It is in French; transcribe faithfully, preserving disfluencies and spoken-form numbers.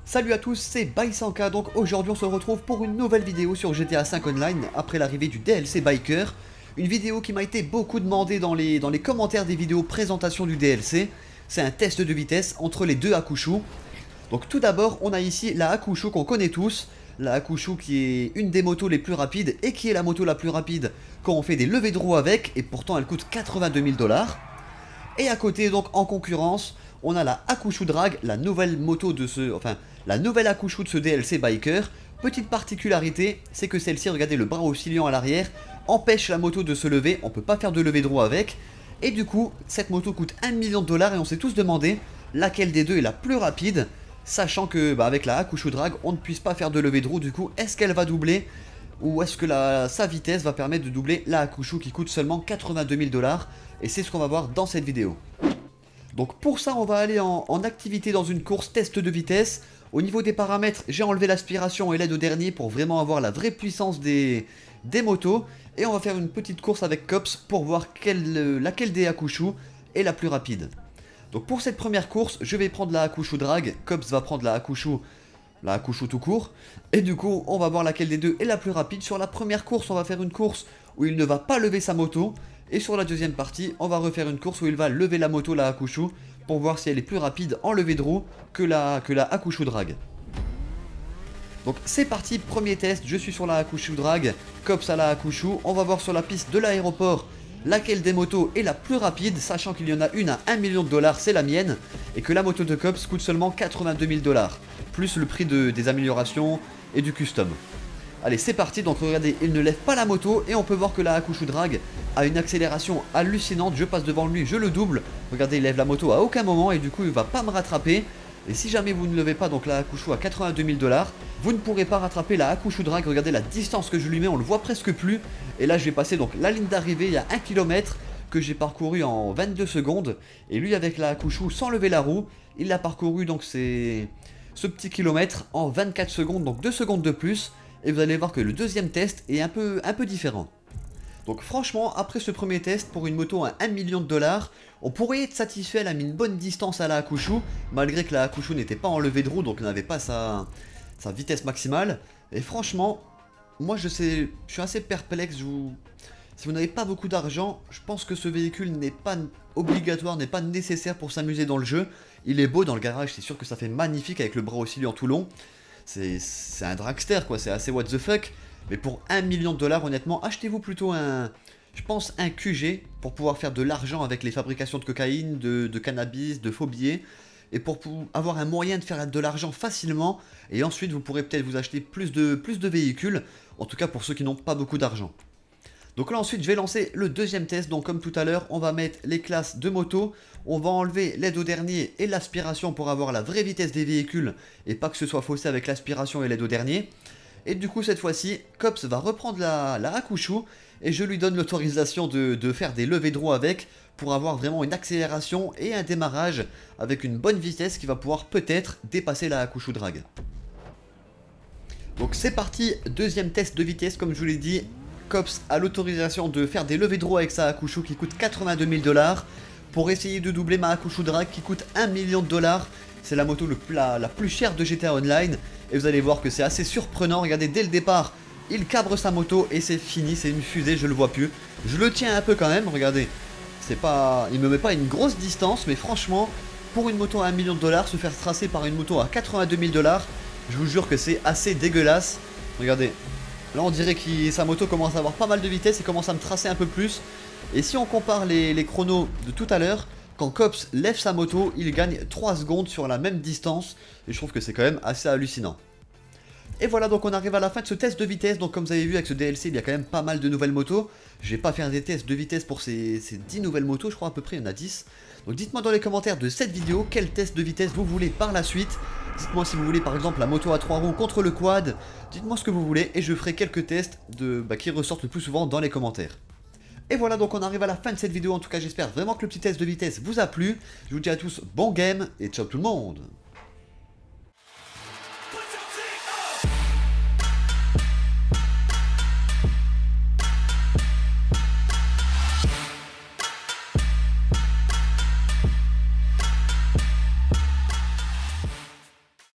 Salut à tous, c'est Baisanka, donc aujourd'hui on se retrouve pour une nouvelle vidéo sur G T A cinq Online après l'arrivée du D L C Biker. Une vidéo qui m'a été beaucoup demandée dans les, dans les commentaires des vidéos présentation du D L C. C'est un test de vitesse entre les deux Hakushu. Donc tout d'abord on a ici la Hakushu qu'on connaît tous. La Hakushu qui est une des motos les plus rapides et qui est la moto la plus rapide quand on fait des levées de roues avec, et pourtant elle coûte quatre-vingt-deux mille dollars. Et à côté donc en concurrence, on a la Hakushu Drag, la nouvelle moto de ce... Enfin, la nouvelle Hakushu de ce D L C Biker. Petite particularité, c'est que celle-ci, regardez, le bras oscillant à l'arrière, empêche la moto de se lever, on peut pas faire de levée de roue avec. Et du coup, cette moto coûte un million de dollars et on s'est tous demandé laquelle des deux est la plus rapide, sachant que bah, avec la Hakushu Drag, on ne puisse pas faire de levée de roue. Du coup, est-ce qu'elle va doubler ou est-ce que la, sa vitesse va permettre de doubler la Hakushu qui coûte seulement quatre-vingt-deux mille dollars? Et c'est ce qu'on va voir dans cette vidéo. Donc pour ça, on va aller en, en activité dans une course test de vitesse. Au niveau des paramètres, j'ai enlevé l'aspiration et l'aide au dernier pour vraiment avoir la vraie puissance des, des motos. Et on va faire une petite course avec Cops pour voir quelle, laquelle des Hakushu est la plus rapide. Donc pour cette première course, je vais prendre la Hakushu Drag. Cops va prendre la Hakushu, la Hakushu tout court. Et du coup, on va voir laquelle des deux est la plus rapide. Sur la première course, on va faire une course où il ne va pas lever sa moto. Et sur la deuxième partie, on va refaire une course où il va lever la moto, la Hakushu, pour voir si elle est plus rapide en levée de roue que la, que la Hakushu Drag. Donc c'est parti, premier test, je suis sur la Hakushu Drag, Cops à la Hakushu. On va voir sur la piste de l'aéroport laquelle des motos est la plus rapide, sachant qu'il y en a une à un million de dollars, c'est la mienne, et que la moto de Cops coûte seulement quatre-vingt-deux mille dollars, plus le prix de, des améliorations et du custom. Allez, c'est parti. Donc regardez, il ne lève pas la moto et on peut voir que la Hakushu Drag a une accélération hallucinante. Je passe devant lui, je le double. Regardez, il lève la moto à aucun moment et du coup il va pas me rattraper. Et si jamais vous ne levez pas donc la Hakushu à quatre-vingt-deux mille dollars, vous ne pourrez pas rattraper la Hakushu Drag. Regardez la distance que je lui mets, on le voit presque plus. Et là je vais passer donc la ligne d'arrivée, il y a un kilomètre que j'ai parcouru en vingt-deux secondes. Et lui avec la Hakushu sans lever la roue, il a parcouru donc c'est ce petit kilomètre en vingt-quatre secondes, donc deux secondes de plus. Et vous allez voir que le deuxième test est un peu, un peu différent. Donc franchement, après ce premier test, pour une moto à un million de dollars, on pourrait être satisfait. Elle a mis une bonne distance à la Hakushu, malgré que la Hakushu n'était pas en levée de roue, donc n'avait pas sa, sa vitesse maximale. Et franchement, moi je, sais, je suis assez perplexe. Je vous... Si vous n'avez pas beaucoup d'argent, je pense que ce véhicule n'est pas obligatoire, n'est pas nécessaire pour s'amuser dans le jeu. Il est beau dans le garage, c'est sûr que ça fait magnifique avec le bras oscillant tout long. C'est un dragster quoi, c'est assez what the fuck. Mais pour un million de dollars, honnêtement, achetez-vous plutôt un, je pense, un Q G pour pouvoir faire de l'argent avec les fabrications de cocaïne, de, de cannabis, de faux billets. Et pour, pour avoir un moyen de faire de l'argent facilement. Et ensuite, vous pourrez peut-être vous acheter plus de, plus de véhicules. En tout cas, pour ceux qui n'ont pas beaucoup d'argent. Donc là ensuite je vais lancer le deuxième test. Donc comme tout à l'heure, on va mettre les classes de moto. On va enlever l'aide au dernier et l'aspiration pour avoir la vraie vitesse des véhicules et pas que ce soit faussé avec l'aspiration et l'aide au dernier. Et du coup cette fois-ci, Cops va reprendre la, la Hakushu et je lui donne l'autorisation de, de faire des levées de roue avec pour avoir vraiment une accélération et un démarrage avec une bonne vitesse qui va pouvoir peut-être dépasser la Hakushu Drag. Donc c'est parti, deuxième test de vitesse comme je vous l'ai dit. Cops a l'autorisation de faire des levées de roue avec sa Hakushu qui coûte quatre-vingt-deux mille dollars pour essayer de doubler ma Hakushu Drag qui coûte un million de dollars. C'est la moto le, la, la plus chère de G T A Online et vous allez voir que c'est assez surprenant. Regardez, dès le départ, il cabre sa moto et c'est fini, c'est une fusée, je le vois plus. Je le tiens un peu quand même, regardez. C'est pas, il me met pas une grosse distance, mais franchement, pour une moto à un million de dollars, se faire tracer par une moto à quatre-vingt-deux mille dollars, je vous jure que c'est assez dégueulasse. Regardez. Là on dirait que sa moto commence à avoir pas mal de vitesse et commence à me tracer un peu plus. Et si on compare les, les chronos de tout à l'heure, quand Cops lève sa moto, il gagne trois secondes sur la même distance. Et je trouve que c'est quand même assez hallucinant. Et voilà, donc on arrive à la fin de ce test de vitesse. Donc comme vous avez vu avec ce D L C, il y a quand même pas mal de nouvelles motos. Je vais pas faire des tests de vitesse pour ces, ces dix nouvelles motos, je crois à peu près il y en a dix. Donc dites-moi dans les commentaires de cette vidéo quel test de vitesse vous voulez par la suite. Dites-moi si vous voulez par exemple la moto à trois roues contre le quad. Dites-moi ce que vous voulez et je ferai quelques tests de, bah, qui ressortent le plus souvent dans les commentaires. Et voilà, donc on arrive à la fin de cette vidéo. En tout cas j'espère vraiment que le petit test de vitesse vous a plu. Je vous dis à tous bon game et ciao tout le monde.